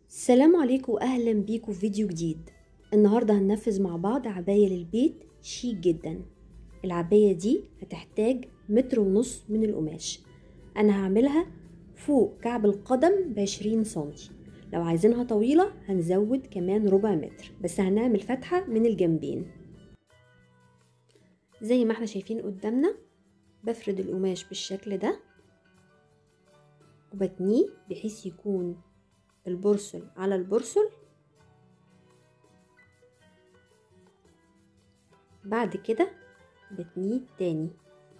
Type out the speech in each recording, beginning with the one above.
السلام عليكم واهلا بيكم في فيديو جديد. النهارده هننفذ مع بعض عباية للبيت شيك جدا. العباية دي هتحتاج 1.5 متر من القماش. انا هعملها فوق كعب القدم ب20 سنتي. لو عايزينها طويلة هنزود كمان ربع متر، بس هنعمل فتحة من الجنبين زي ما احنا شايفين قدامنا. بفرد القماش بالشكل ده وبتنيه بحيث يكون البرسل على البرسل. بعد كده بتنيه تاني.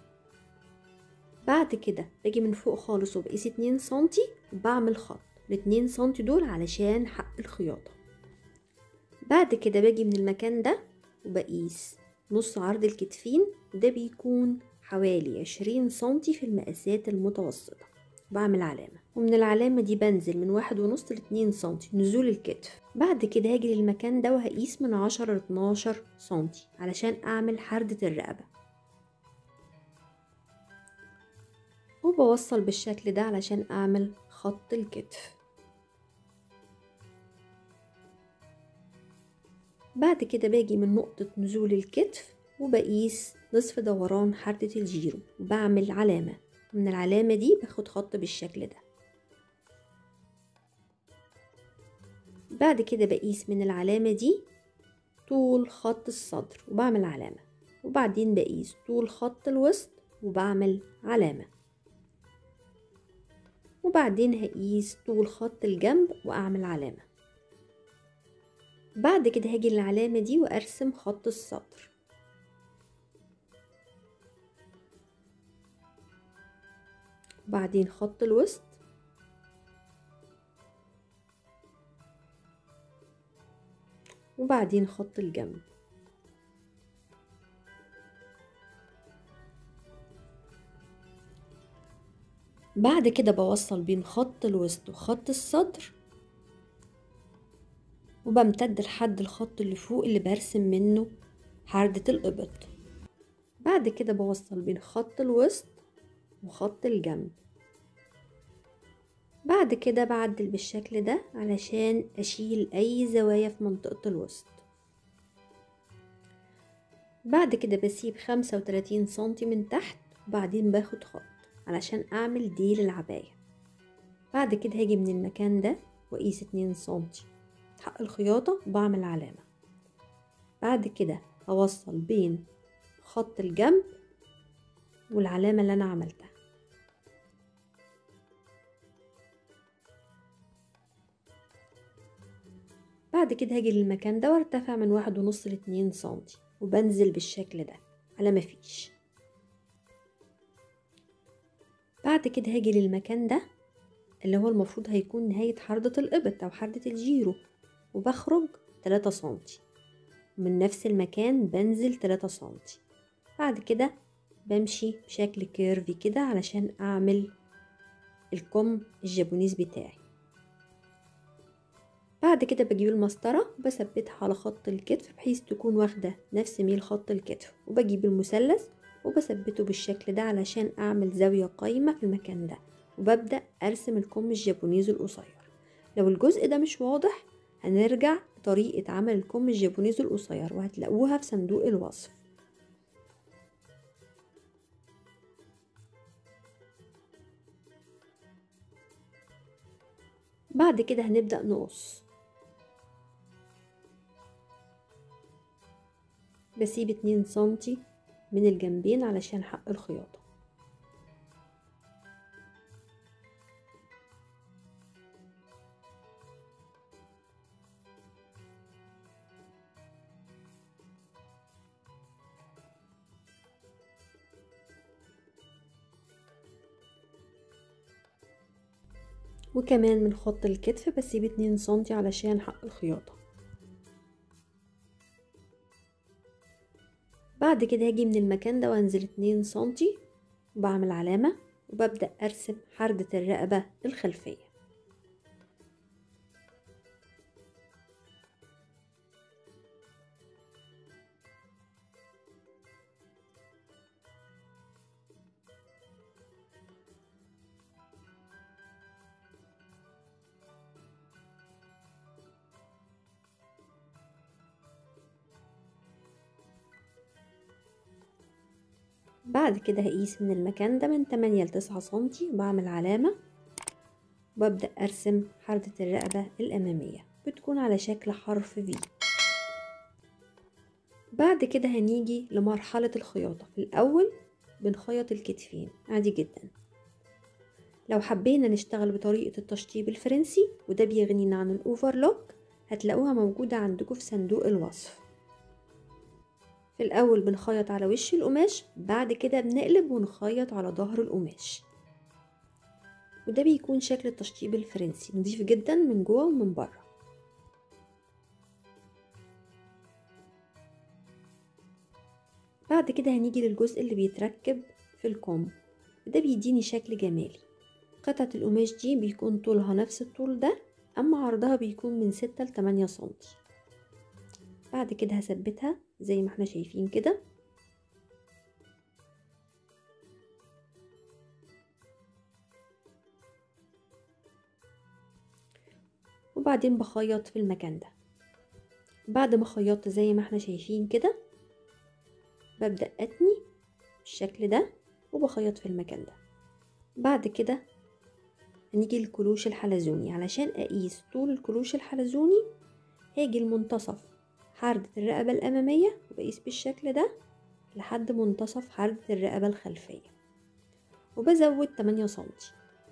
بعد كده باجي من فوق خالص وبقيس 2 سنتي وبعمل خط ال2 سنتي دول علشان حق الخياطة. بعد كده باجي من المكان ده وبقيس نص عرض الكتفين، وده بيكون حوالي 20 سنتي في المقاسات المتوسطة. بعمل علامة، ومن العلامة دي بنزل من 1.5 ل2 سنتي نزول الكتف. بعد كده هاجي للمكان ده وهقيس من 10 ل 12 سنتي علشان اعمل حردة الرقبة، وبوصل بالشكل ده علشان اعمل خط الكتف. بعد كده باجي من نقطة نزول الكتف وبقيس نصف دوران حردة الجيرو وبعمل علامة. من العلامة دي باخد خط بالشكل ده. بعد كده بقيس من العلامة دي طول خط الصدر وبعمل علامة، وبعدين بقيس طول خط الوسط وبعمل علامة، وبعدين هقيس طول خط الجنب واعمل علامة. بعد كده هاجي للعلامة دي وارسم خط الصدر، وبعدين خط الوسط، وبعدين خط الجنب. بعد كده بوصل بين خط الوسط وخط الصدر وبمتد لحد الخط اللي فوق اللي برسم منه حردة الإبط. بعد كده بوصل بين خط الوسط وخط الجنب. بعد كده بعدل بالشكل ده علشان أشيل أي زوايا في منطقة الوسط. بعد كده بسيب 35 سنتي من تحت، وبعدين باخد خط علشان أعمل ديل العباية. بعد كده هاجي من المكان ده وأقيس 2 سنتي حق الخياطة وبعمل علامة. بعد كده هوصل بين خط الجنب والعلامة اللي أنا عملتها. بعد كده هاجي للمكان ده وارتفع من 1.5 ل2 سنتي وبنزل بالشكل ده على مفيش. بعد كده هاجي للمكان ده اللي هو المفروض هيكون نهاية حردة الإبط أو حردة الجيرو، وبخرج 3 سنتي، ومن نفس المكان بنزل 3 سنتي. بعد كده بمشي بشكل كيرفي كده علشان أعمل الكم الجابونيز بتاعي. بعد كده بجيب المسطرة وبثبتها على خط الكتف بحيث تكون واخدة نفس ميل خط الكتف، وبجيب المثلث وبثبته بالشكل ده علشان أعمل زاوية قايمة في المكان ده، وببدأ أرسم الكم الجابونيز القصير. لو الجزء ده مش واضح هنرجع طريقة عمل الكم الجابونيز القصير وهتلاقوها في صندوق الوصف. بعد كده هنبدأ نقص. بسيب 2 سنتي من الجنبين علشان حق الخياطة. وكمان من خط الكتف بسيب 2 سنتي علشان حق الخياطة. بعد كده هاجي من المكان ده وانزل 2 سنتي وبعمل علامة، وببدأ أرسم حردة الرقبة الخلفية. بعد كده هقيس من المكان ده من 8 ل 9 سنتي وبعمل علامة، وببدأ أرسم حردة الرقبة الأمامية، بتكون على شكل حرف في. بعد كده هنيجي لمرحلة الخياطة. في الأول بنخيط الكتفين عادي جدا. لو حبينا نشتغل بطريقة التشطيب الفرنسي وده بيغنينا عن الأوفرلوك، هتلاقوها موجودة عندكم في صندوق الوصف. في الأول بنخيط على وش القماش، بعد كده بنقلب ونخيط على ظهر القماش، وده بيكون شكل التشطيب الفرنسي، نضيف جدا من جوه ومن بره. بعد كده هنيجي للجزء اللي بيتركب في الكم، وده بيديني شكل جمالي. قطعة القماش دي بيكون طولها نفس الطول ده، أما عرضها بيكون من 6 ل 8 سنتي. بعد كده هثبتها زي ما احنا شايفين كده، وبعدين بخيط في المكان ده. بعد ما خيطت زي ما احنا شايفين كده، ببدأ أتني بالشكل ده وبخيط في المكان ده. بعد كده هنيجي للكروش الحلزوني. علشان أقيس طول الكروش الحلزوني هاجي لمنتصف حردة الرقبة الأمامية وبقيس بالشكل ده لحد منتصف حردة الرقبة الخلفية، وبزود 8 سنتي.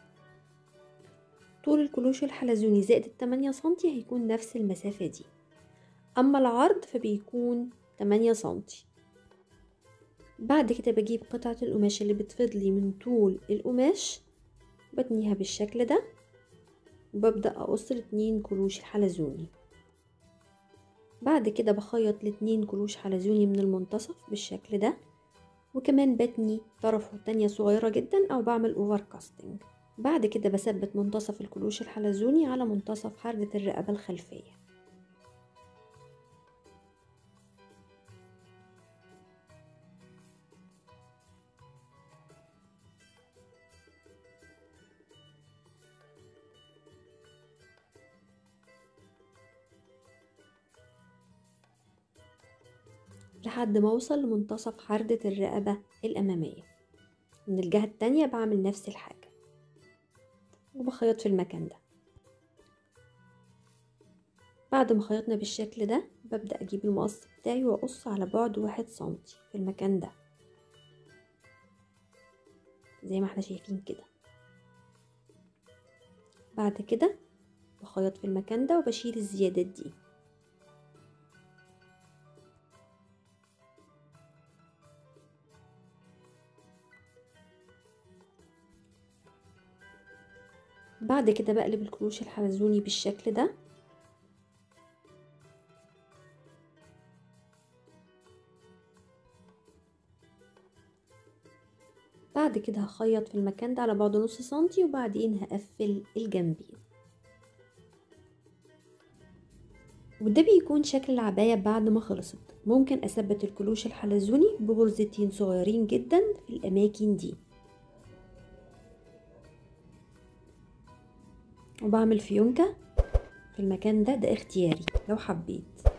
طول الكروش الحلزوني زائد 8 سنتي هيكون نفس المسافة دي، أما العرض فبيكون 8 سنتي. بعد كده بجيب قطعة القماش اللي بتفضلي من طول القماش، بتنيها بالشكل ده، وببدأ أقص ال2 كروش الحلزوني. بعد كده بخيط ال2 كروش حلزوني من المنتصف بالشكل ده، وكمان بتني طرفه تانية صغيرة جدا أو بعمل اوفر كاستنج. بعد كده بثبت منتصف الكروش الحلزوني على منتصف حردة الرقبة الخلفية. لحد ما اوصل لمنتصف حردة الرقبة الأمامية. من الجهة التانية بعمل نفس الحاجة وبخيط في المكان ده. بعد ما خيطنا بالشكل ده ببدأ أجيب المقص بتاعي وأقص على بعد 1 سنتي في المكان ده زي ما احنا شايفين كده. بعد كده بخيط في المكان ده وبشيل الزيادات دي. بعد كده بقلب الكروش الحلزوني بالشكل ده، بعد كده هخيط في المكان ده على بعد نص سنتي، وبعدين هقفل الجنبين. وده بيكون شكل العباية بعد ما خلصت. ممكن اثبت الكروش الحلزوني بغرزتين صغيرين جدا في الاماكن دي، وبعمل فيونكة في المكان ده اختياري لو حبيت.